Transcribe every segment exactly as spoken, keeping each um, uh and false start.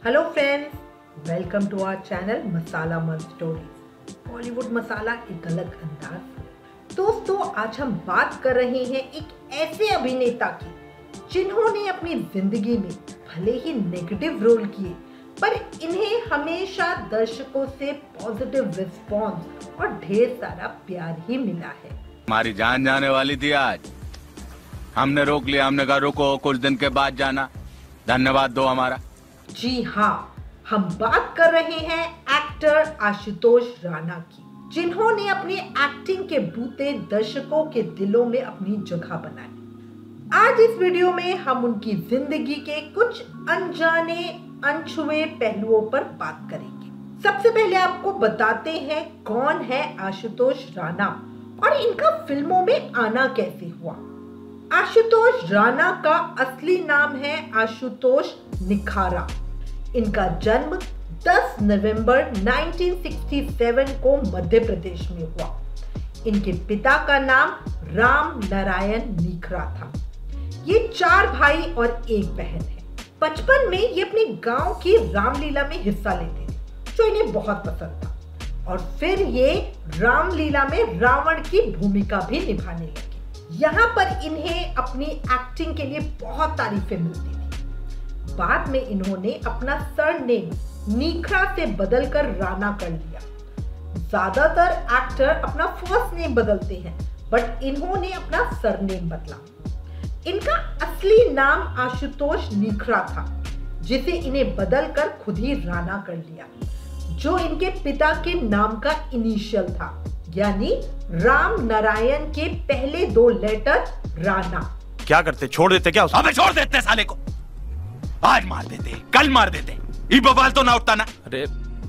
Hello friends, welcome to our channel masala मन stories. Bollywood मसाला एक अलग अंदाज। दोस्तों, आज हम बात कर रहे हैं एक ऐसे अभिनेता की जिन्होंने अपनी जिंदगी में भले ही नेगेटिव रोल किए, पर इन्हें हमेशा दर्शकों से पॉजिटिव रिस्पॉन्स और ढेर सारा प्यार ही मिला है। हमारी जान जाने वाली थी, आज हमने रोक लिया। हमने कहा रुको, कुछ दिन के बाद जाना। धन्यवाद दो हमारा। जी हाँ, हम बात कर रहे हैं एक्टर आशुतोष राणा की, जिन्होंने अपनी एक्टिंग के बूते दर्शकों के दिलों में अपनी जगह बनाई। आज इस वीडियो में हम उनकी जिंदगी के कुछ अनजाने अनछुए पहलुओं पर बात करेंगे। सबसे पहले आपको बताते हैं कौन है आशुतोष राणा और इनका फिल्मों में आना कैसे हुआ। आशुतोष राणा का असली नाम है आशुतोष निखारा। इनका जन्म दस नवंबर उन्नीस सौ सरसठ को मध्य प्रदेश में हुआ। इनके पिता का नाम राम नारायण निखरा था। ये चार भाई और एक बहन है। बचपन में ये अपने गांव की रामलीला में हिस्सा लेते थे, जो इन्हें बहुत पसंद था, और फिर ये रामलीला में रावण की भूमिका भी निभाने लगे। यहाँ पर इन्हें अपनी एक्टिंग के लिए बहुत तारीफें मिलती थी। बाद में इन्होंने अपना सरनेम निखरा से बदलकर राणा कर लिया। ज्यादातर एक्टर अपना फर्स्ट नेम बदलते हैं, बट इन्होंने अपना सरनेम बदला। इनका असली नाम आशुतोष निखरा था, जिसे इन्हें बदलकर खुद ही राणा कर लिया, जो इनके पिता के नाम का इनिशियल था, यानी राम नारायण के पहले दो लेटर राणा। क्या करते, छोड़ देते क्या? अबे छोड़ देते साले को। आज मार देते, कल मार देते, ये बवाल तो ना उठता ना। अरे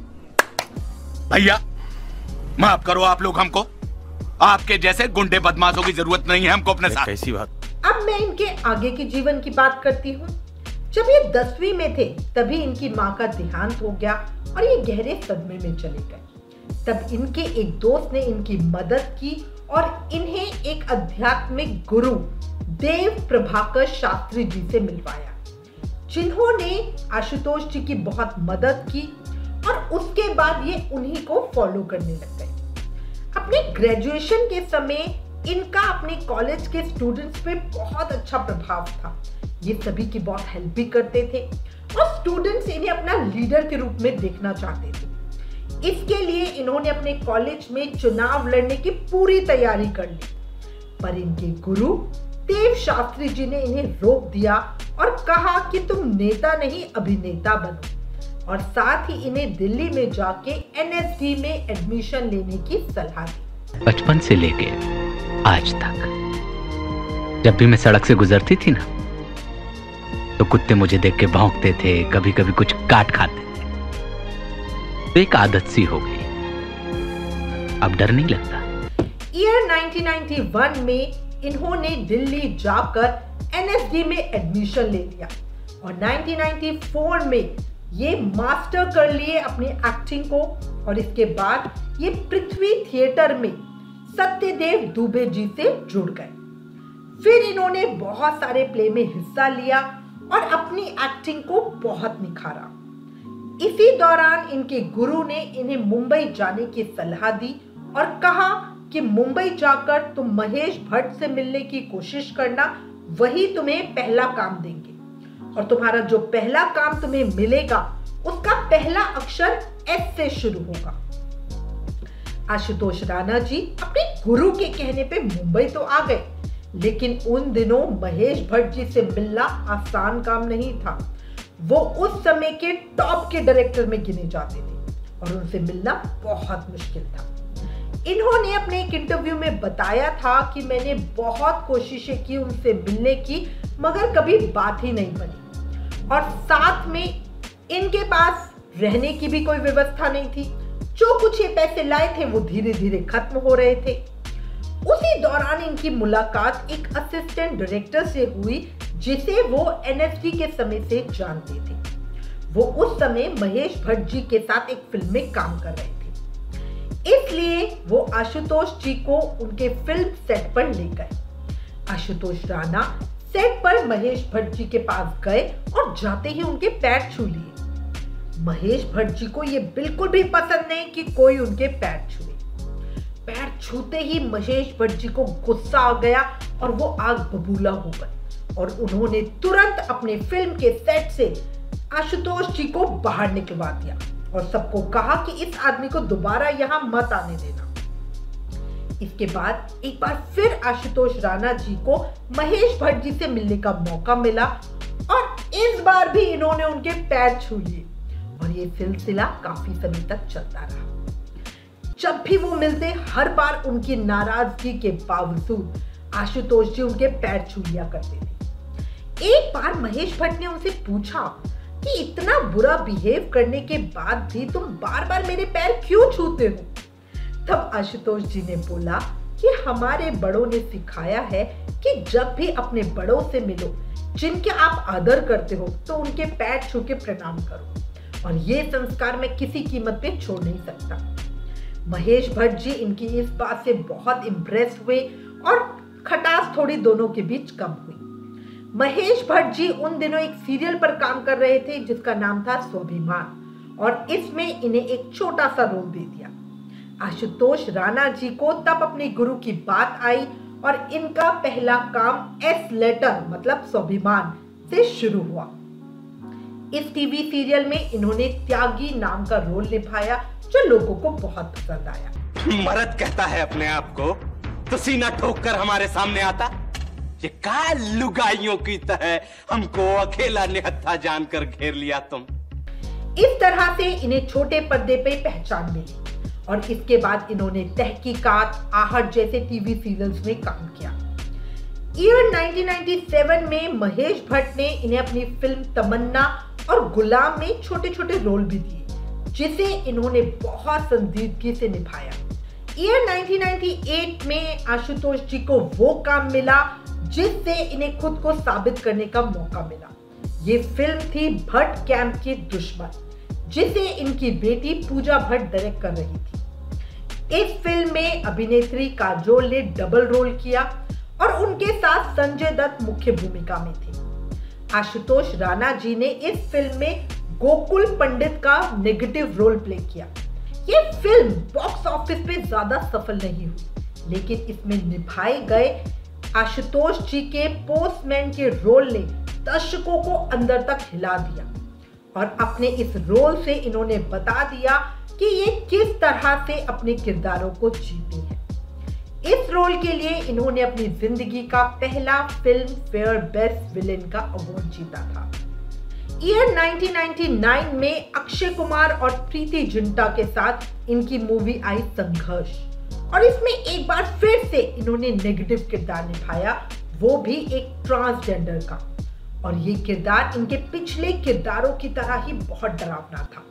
भैया, माफ करो आप लोग हमको। आपके जैसे गुंडे बदमाशों की जरूरत नहीं है हमको अपने साथ। कैसी बात? अब मैं इनके आगे के जीवन की बात करती हूँ। जब ये दसवीं में थे, तभी इनकी माँ का देहांत हो गया और ये गहरे सदमे में चले गए। तब इनके एक दोस्त ने इनकी मदद की और इन्हें एक आध्यात्मिक गुरु देव प्रभाकर शास्त्री जी से मिलवाया, जिन्होंने आशुतोष जी की बहुत मदद की और उसके बाद ये उन्हीं को फॉलो करने लग गए। अपने ग्रेजुएशन के समय इनका अपने कॉलेज के स्टूडेंट्स पे बहुत अच्छा प्रभाव था। ये सभी की बहुत हेल्प भी करते थे और स्टूडेंट्स इन्हें अपना लीडर के रूप में देखना चाहते थे। इसके लिए इन्होंने अपने कॉलेज में चुनाव लड़ने की पूरी तैयारी कर ली, पर इनके गुरु देव शास्त्री जी ने इन्हें रोक दिया और कहा कि तुम नेता नहीं अभिनेता बनो, और साथ ही इन्हें दिल्ली में जाके एन एस डी में एडमिशन लेने की सलाह दी। बचपन से लेके आज तक जब भी मैं सड़क से गुजरती थी ना, तो कुत्ते मुझे देख के भौंकते थे, कभी कभी कुछ काट खाते थे। तो एक आदत सी हो गई, अब डर नहीं लगता। ईयर नाइनटीन नाइंटी वन में इन्होंने दिल्ली जाकर एन एस डी में एडमिशन ले लिया और नाइनटीन नाइंटी फोर में ये मास्टर कर लिए अपनी एक्टिंग को, और इसके बाद ये पृथ्वी थिएटर में सत्यदेव दुबे जी से जुड़ गए। फिर इन्होंने बहुत सारे प्ले में हिस्सा लिया और अपनी एक्टिंग को बहुत निखारा। इसी दौरान इनके गुरु ने इन्हें मुंबई जाने की सलाह दी और कहा कि मुंबई जाकर तुम महेश भट्ट से मिलने की कोशिश करना, वही तुम्हें पहला काम देंगे, और तुम्हारा जो पहला काम तुम्हें मिलेगा उसका पहला अक्षर एस से शुरू होगा। आशुतोष राणा जी अपने गुरु के कहने पे मुंबई तो आ गए, लेकिन उन दिनों महेश भट्ट जी से मिलना आसान काम नहीं था। वो उस समय के टॉप के डायरेक्टर में गिने जाते थे और उनसे मिलना बहुत मुश्किल था। इन्होंने अपने एक इंटरव्यू में बताया था कि मैंने बहुत कोशिशें की उनसे मिलने की, मगर कभी बात ही नहीं बनी, और साथ में इनके पास रहने की भी कोई व्यवस्था नहीं थी। जो कुछ ये पैसे लाए थे वो धीरे धीरे खत्म हो रहे थे। उसी दौरान इनकी मुलाकात एक असिस्टेंट डायरेक्टर से हुई, जिसे वो एन एस डी के समय से जानते थे। वो उस समय महेश भट्ट जी के साथ एक फिल्म में काम कर रहे थे, इसलिए वो आशुतोष जी को उनके फिल्म सेट पर ले गए। आशुतोष राणा सेट पर महेश भट्ट जी के पास गए और जाते ही उनके पैर छू लिए। महेश भट्ट जी को ये बिल्कुल भी पसंद नहीं कि कोई उनके पैर छुए। पैर छूते ही महेश भट्ट जी को गुस्सा आ गया और वो आग बबूला हो गए और उन्होंने तुरंत अपने फिल्म के सेट से आशुतोष जी को बाहर निकलवा दिया और सबको कहा कि इस आदमी को दोबारा यहाँ मत आने देना। इसके बाद एक बार फिर आशुतोष राणा जी को महेश भट्ट जी से मिलने का मौका मिला और इस बार भी इन्होंने उनके पैर छू लिए और ये सिलसिला काफी समय तक चलता रहा। जब भी वो मिलते हर बार उनकी नाराजगी के बावजूद आशुतोष जी उनके पैर छू लिया करते थे। एक बार महेश भट्ट ने उनसे पूछा कि इतना बुरा बिहेव करने के बाद भी तुम बार बार मेरे पैर क्यों छूते हो? तब आशुतोष जी ने बोला कि हमारे बड़ों ने सिखाया है कि जब भी अपने बड़ों से मिलो जिनके आप आदर करते हो तो उनके पैर छू के प्रणाम करो और ये संस्कार मैं किसी कीमत पे छोड़ नहीं सकता। महेश भट्ट जी इनकी इस बात से बहुत इम्प्रेस हुए और खटास थोड़ी दोनों के बीच कम हुई। महेश भट्ट जी उन दिनों एक सीरियल पर काम कर रहे थे जिसका नाम था स्वाभिमान और इसमें इन्हें एक छोटा सा रोल दे दिया। आशुतोष राणा जी को तब अपने गुरु की बात आई और इनका पहला काम एस लेटर मतलब स्वाभिमान से शुरू हुआ। इस टीवी सीरियल में इन्होंने त्यागी नाम का रोल निभाया जो लोगों को बहुत पसंद आया। मर्द कहता है अपने आप को तो सीना ठोक कर हमारे सामने आता। ये का लुगाइयों की तरह हमको अकेला निहत्था जानकर घेर लिया तुम। इस तरह से इन्हें छोटे पर्दे पे पहचान मिली और इसके बाद इन्होंने तहकीकात, आहट जैसे टीवी सीरियल्स में काम किया। ईयर नाइनटीन नाइंटी सेवन में महेश भट्ट ने इन्हें अपनी फिल्म तमन्ना और गुलाम में छोटे छोटे रोल भी दिए जिसे इन्होंने बहुत संजीदगी से निभाया। ईयर नाइनटीन नाइंटी एट में आशुतोष जी को वो काम मिला जिससे इन्हें खुद को साबित करने का मौका मिला। ये फिल्म थी भट्ट कैंप के दुश्मन जिसे इनकी बेटी पूजा भट्ट डायरेक्ट कर रही थी। इस फिल्म में अभिनेत्री काजोल ने डबल रोल किया और उनके साथ संजय दत्त मुख्य भूमिका में थे। आशुतोष राणा जी ने इस फिल्म में गोकुल पंडित का नेगेटिव रोल प्ले किया। ये फिल्म बॉक्स ऑफिस पे ज्यादा सफल नहीं हुई लेकिन इसमें निभाए गए आशुतोष जी के पोस्टमैन के रोल ने दर्शकों को अंदर तक हिला दिया और अपने इस रोल से इन्होंने बता दिया कि ये किस तरह से अपने किरदारों को जीते हैं। इस रोल के लिए इन्होंने अपनी जिंदगी का पहला फिल्म फेयर बेस्ट विलेन का अवार्ड जीता था। ईयर नाइनटीन नाइंटी नाइन में अक्षय कुमार और प्रीति जिंटा के साथ इनकी मूवी आई संघर्ष और इसमें एक बार फिर से इन्होंने नेगेटिव किरदार निभाया, वो भी एक ट्रांसजेंडर का, और ये किरदार इनके पिछले किरदारों की तरह ही बहुत डरावना था।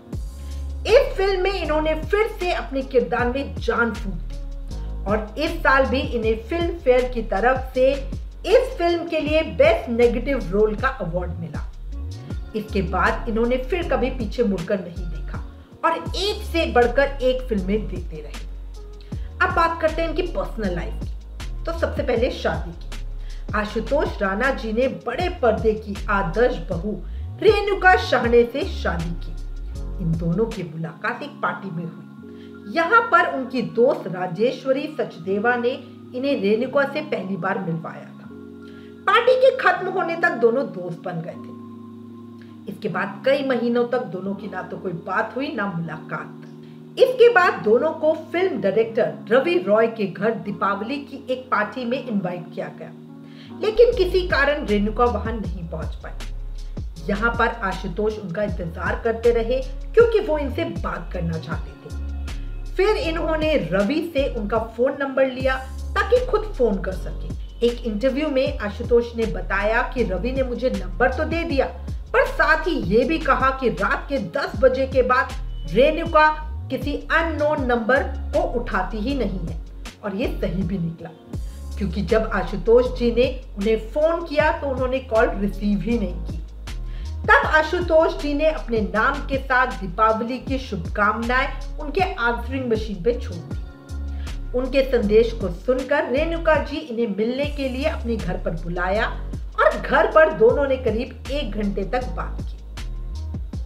इस फिल्म में इन्होंने फिर से अपने किरदार में जान फूंक दी और इस साल भी इन्हें फिल्म फेयर की तरफ से इस फिल्म के लिए बेस्ट नेगेटिव रोल का अवार्ड मिला। इसके बाद इन्होंने फिर कभी पीछे मुड़कर नहीं देखा और एक से बढ़कर एक फिल्में देते रहे। अब बात करते हैं इनकी पर्सनल लाइफ की। तो सबसे पहले शादी की। आशुतोष राणा जी ने बड़े पर्दे की आदर्श बहू रेणुका शाहणे से शादी की। इन दोनों की मुलाकात एक पार्टी में हुई। यहाँ पर उनकी दोस्त राजेश्वरी सचदेवा ने इन्हें रेणुका से पहली बार मिलवाया था। पार्टी के खत्म होने तक दोनों दोस्त बन गए थे। इसके बाद कई महीनों तक दोनों की ना तो कोई बात हुई ना मुलाकात। इसके बाद दोनों को फिल्म डायरेक्टर रवि रॉय के घर दीपावली की एक पार्टी में इनवाइट किया गया, लेकिन किसी कारण रेणुका वहां नहीं पहुंच पाई। यहाँ पर आशुतोष उनका इंतजार करते रहे क्योंकि वो इनसे बात करना चाहते थे। फिर इन्होंने रवि से उनका फोन नंबर लिया ताकि खुद फोन कर सके। एक इंटरव्यू में आशुतोष ने बताया कि रवि ने मुझे नंबर तो दे दिया पर साथ ही ये भी कहा कि रात के दस बजे के बाद रेणुका किसी अननोन नंबर को उठाती ही नहीं है, और ये सही भी निकला क्योंकि जब आशुतोष जी ने उन्हें फोन किया तो उन्होंने कॉल रिसीव ही नहीं की। तब आशुतोष जी ने अपने नाम के साथ दीपावली की शुभकामनाएं उनके आंसरिंग मशीन पे छोड़ दी। उनके संदेश को सुनकर रेणुका जी इन्हें मिलने के लिए अपने घर पर बुलाया और घर पर दोनों ने करीब एक घंटे तक बात की।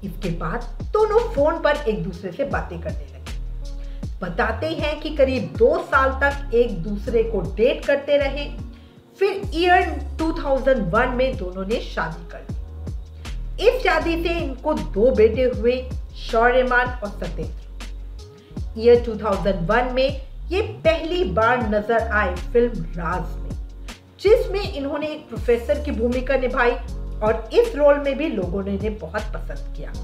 इसके बाद दोनों फोन पर एक दूसरे से बातें करने लगे। बताते हैं कि करीब दो साल तक एक दूसरे को डेट करते रहे। फिर ईयर दो हज़ार एक में दोनों ने शादी कर ली। इस शादी से इनको दो बेटे हुए, शौर्यमान और सत्येंद्र। ईयर दो हज़ार एक में ये पहली बार नजर आए फिल्म राज में, जिसमें इन्होंने एक प्रोफेसर की भूमिका निभाई और इस रोल में भी लोगों ने इन्हें बहुत पसंद किया।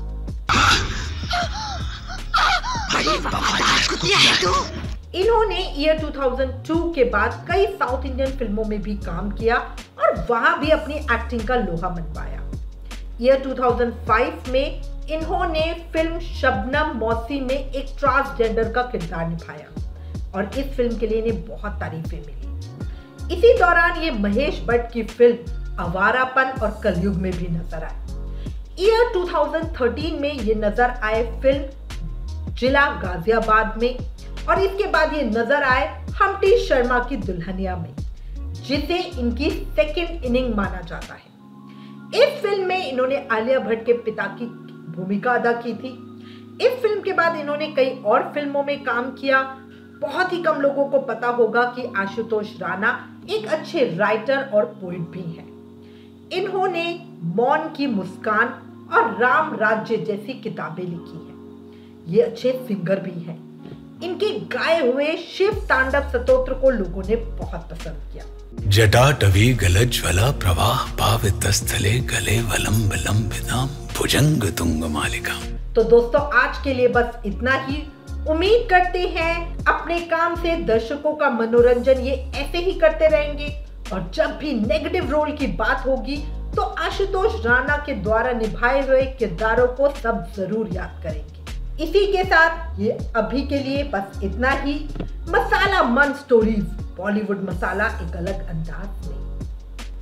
इन्होंने ईयर दो हज़ार दो के बाद कई साउथ इंडियन फिल्मों में भी काम किया और वहां भी अपनी एक्टिंग का लोहा मनवाया। ईयर दो हज़ार पाँच में इन्होंने फिल्म शबनम मौसी में एक ट्रांसजेंडर का किरदार निभाया और इस फिल्म के लिए इन्हें बहुत तारीफें मिली। इसी दौरान ये महेश भट्ट की फिल्म आवारापन और कलयुग में भी नजर आए। ईयर दो हज़ार तेरह में ये नजर आए फिल्म जिला गाजियाबाद में और इसके बाद ये नजर आए हम्टी शर्मा की दुल्हनिया में, जिसे इनकी सेकंड इनिंग माना जाता है। इस फिल्म में इन्होंने आलिया भट्ट के पिता की भूमिका अदा की थी। इस फिल्म के बाद इन्होंने कई और फिल्मों में काम किया। बहुत ही कम लोगों को पता होगा कि आशुतोष राणा एक अच्छे राइटर और पोइट भी हैं। इन्होंने मौन की मुस्कान और राम राज्य जैसी किताबें लिखी हैं। ये अच्छे सिंगर भी हैं। इनके गाए हुए शिव तांडव स्तोत्र को लोगों ने बहुत पसंद किया। जटाटवी गलज्वला प्रवाह पावितस्थले गले वलंब लंबिताम भुजंग तुंग मालिका। तो दोस्तों आज के लिए बस इतना ही। उम्मीद करते हैं अपने काम से दर्शकों का मनोरंजन ये ऐसे ही करते रहेंगे और जब भी नेगेटिव रोल की बात होगी तो आशुतोष राणा के द्वारा निभाए हुए किरदारों को सब जरूर याद करेंगे। इसी के साथ ये अभी के लिए बस इतना ही। मसाला मन स्टोरीज, बॉलीवुड मसाला एक अलग अंदाज में।